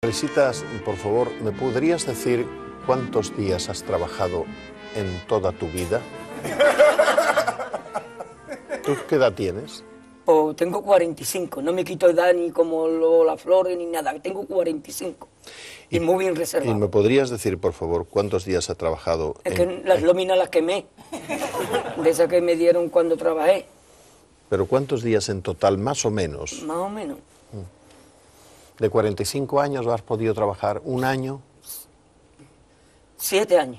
Felicitas, por favor, ¿me podrías decir cuántos días has trabajado en toda tu vida? ¿Tú qué edad tienes? Pues tengo 45, no me quito edad ni como las flores ni nada, tengo 45 y muy bien reservado. ¿Y me podrías decir, por favor, cuántos días has trabajado Es que las lóminas las quemé, de esas que me dieron cuando trabajé. ¿Pero cuántos días en total, más o menos? Más o menos. ¿De 45 años has podido trabajar un año? 7 años.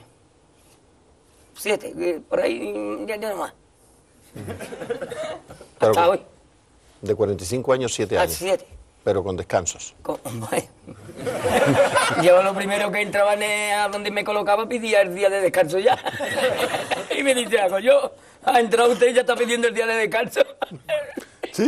7, por ahí ya no más. Pero, Hasta hoy. de 45 años, 7 años. 7. Pero con descansos. Yo lo primero que entraba a donde me colocaba pedía el día de descanso ya. Y me dice algo, yo, ha entrado usted y ya está pidiendo el día de descanso. ¿Sí?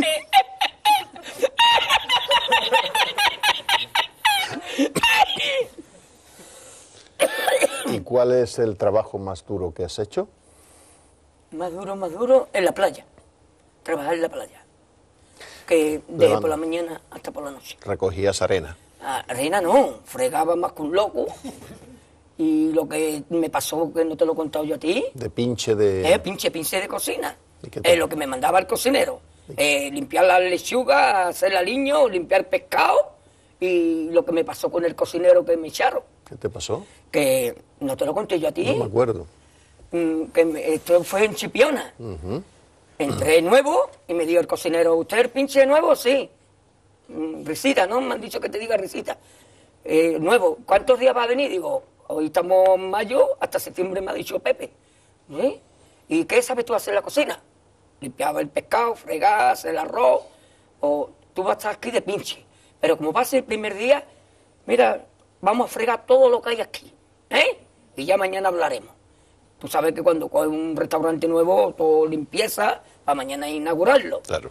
¿Y cuál es el trabajo más duro que has hecho? Más duro, en la playa. Trabajar en la playa. Que desde por la mañana hasta por la noche. Recogías arena. Arena no, fregaba más que un loco. Y lo que me pasó, que no te lo he contado yo a ti. De pinche de... Pinche de cocina. ¿Y Lo que me mandaba el cocinero. Limpiar la lechuga, hacer aliño, limpiar pescado. Y lo que me pasó con el cocinero que me echaron. ¿Qué te pasó? Que no te lo conté yo a ti. No me acuerdo. Esto fue en Chipiona. Entré nuevo y me dijo el cocinero, ¿usted es pinche nuevo? Sí. Risita, ¿no? Me han dicho que te diga risita. Nuevo, ¿cuántos días va a venir? Digo, hoy estamos en mayo, hasta septiembre me ha dicho Pepe. ¿Sí? ¿Y qué sabes tú hacer en la cocina? Limpiaba el pescado, fregar, hacer el arroz, o tú vas a estar aquí de pinche. Pero como va a ser el primer día, mira, vamos a fregar todo lo que hay aquí, y ya mañana hablaremos. Tú sabes que cuando coges un restaurante nuevo, todo limpieza, para mañana inaugurarlo. Claro.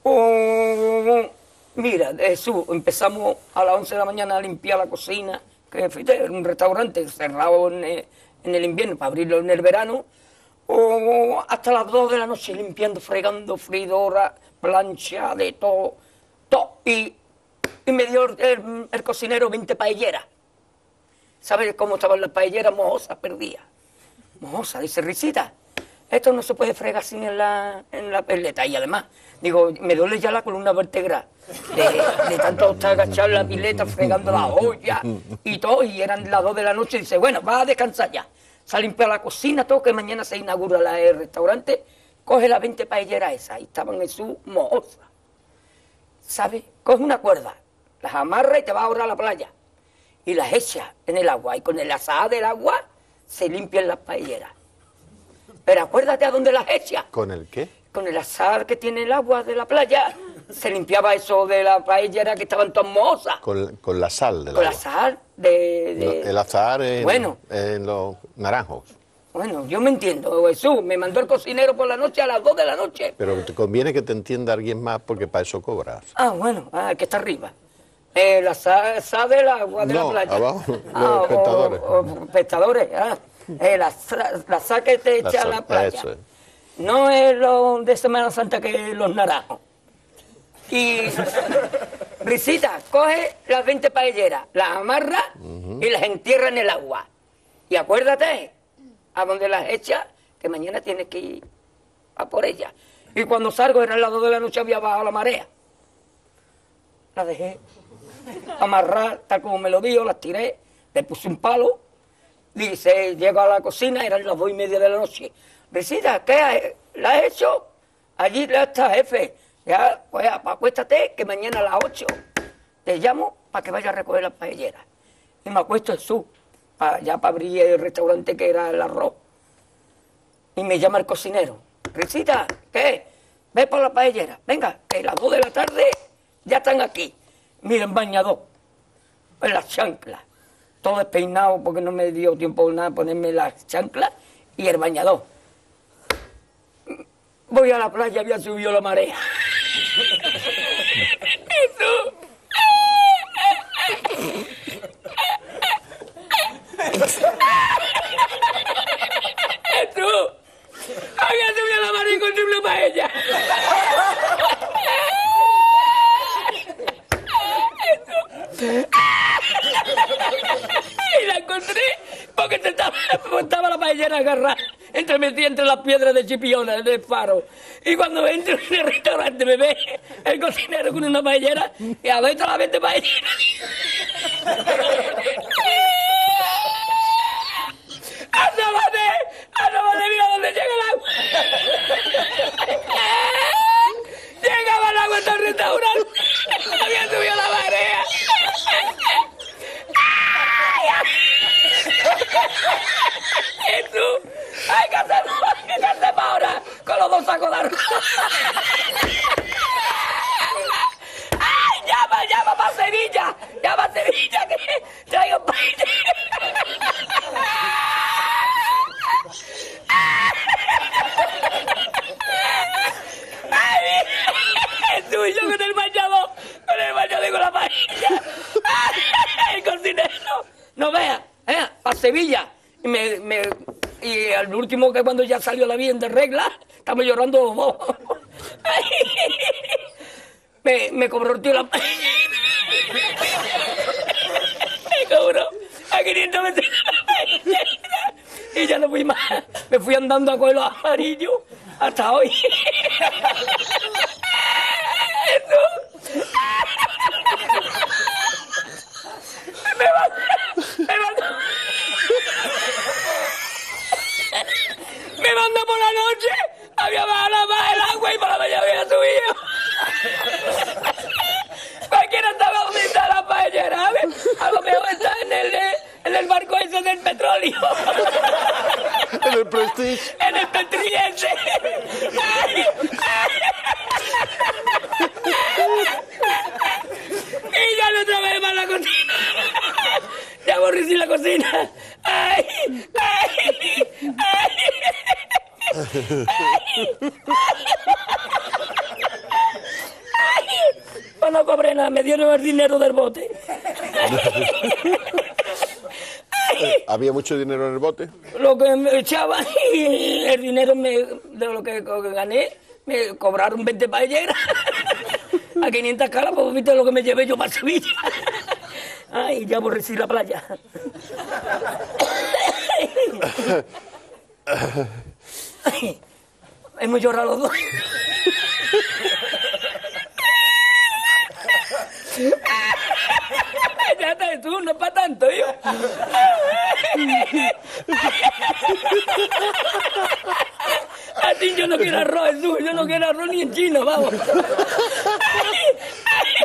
Mira, Jesús, empezamos a las 11 de la mañana a limpiar la cocina, que fíjate, era un restaurante cerrado en el invierno para abrirlo en el verano, hasta las 2 de la noche limpiando, fregando, freidora, plancha, de todo. Y me dio el cocinero 20 paelleras. ¿Sabes cómo estaban las paelleras? Mojosas, perdidas. Mojosa, dice Risita, esto no se puede fregar sin en la peleta. Y además, digo, me duele ya la columna vertebral de tanto estar agachado en la pileta, fregando la olla y todo, y eran las 2 de la noche, y dice, bueno, va a descansar ya. Se ha limpiado la cocina, todo, que mañana se inaugura el restaurante, coge las 20 paelleras esas, y estaban en su mojosa. ¿Sabes? Coge una cuerda, las amarra y te va a ahorrar a la playa. Y las echa en el agua, y con el azahar del agua se limpian las paelleras. Pero acuérdate a dónde las echa. ¿Con el qué? Con el azahar que tiene el agua de la playa. Se limpiaba eso de la paellera que estaban todas mohosas. Con la sal del agua. Con el azahar El azahar bueno, en los naranjos. Bueno, yo me entiendo, Jesús. Me mandó el cocinero por la noche a las 2 de la noche. Pero te conviene que te entienda alguien más porque para eso cobras. Bueno, que está arriba. La sal del agua de la playa. Abajo, los pescadores. Pescadores, la sal que te echa a la playa. Eso es. No es lo de Semana Santa que los naranjos. Y Risita, coge las 20 paelleras, las amarra y las entierra en el agua. Y acuérdate, a donde las echa, que mañana tienes que ir a por ellas. Y cuando salgo, era las 2 de la noche, había bajado la marea. La dejé amarrar, tal como me lo dijo, las tiré, le puse un palo, dice, llego a la cocina, eran las 2:30 de la noche. Risita, ¿qué la has hecho? Allí ya está, jefe. Ya, pues acuéstate, que mañana a las 8 te llamo para que vaya a recoger las paelleras. Y me acuesto Jesús, ya para abrir el restaurante que era el arroz. Y me llama el cocinero. Risita, ¿qué? Ve por la paellera. Venga, que a las 2 de la tarde ya están aquí. Miren, bañador, en las chanclas, todo despeinado porque no me dio tiempo nada ponerme las chanclas y el bañador. Voy a la playa, había subido la marea. Eso. Eso. Había subido la marea y encontré una paella. Eso. porque estaba la paellera agarrada, metida entre las piedras de Chipiona, del faro. Y cuando entro en el restaurante me ve el cocinero con una paellera y a ver la 20 paelleras. ¡Asómate, mira dónde llega el agua! Llegaba el agua hasta el restaurante. Había subido la marea. Jesús, hay que hacer ahora con los 2 sacos de arroz. ¡Ay, llama para Sevilla! ¡Llama a Sevilla que traigo paella! ¡Ay, Jesús, yo con el bañador con la paella! ¡El cocinero! No vea, para Sevilla. Y al último, que cuando ya salió la bien de regla, estamos llorando los dos. Me cobró el tío la paella. Me cobró a 500 metros la paella. Y ya no fui más. Me fui andando a coger los amarillos hasta hoy. Me mandó por la noche, había bajado más el agua y por la mañana había subido. Cualquiera estaba bonita la paellera, ¿sabes? A lo mejor está en el barco ese del petróleo. En el Prestige. En el Petriense. Y ya no otra vez más la cocina. Ya aborrecí la cocina. ¡Ay! ¡Ay! ¡Ay! Pues no cobré nada, me dieron el dinero del bote. ¿Había mucho dinero en el bote? Lo que me echaban y el dinero de lo que gané, me cobraron 20 paelleras. A 500 caras, pues viste lo que me llevé yo para Sevilla. Ay, ya aborrecí la playa. Ay, hemos llorado los dos. Ya está, tú, no es para tanto, yo. Así yo no quiero arroz, Jesús, yo no quiero arroz ni en chino, vamos.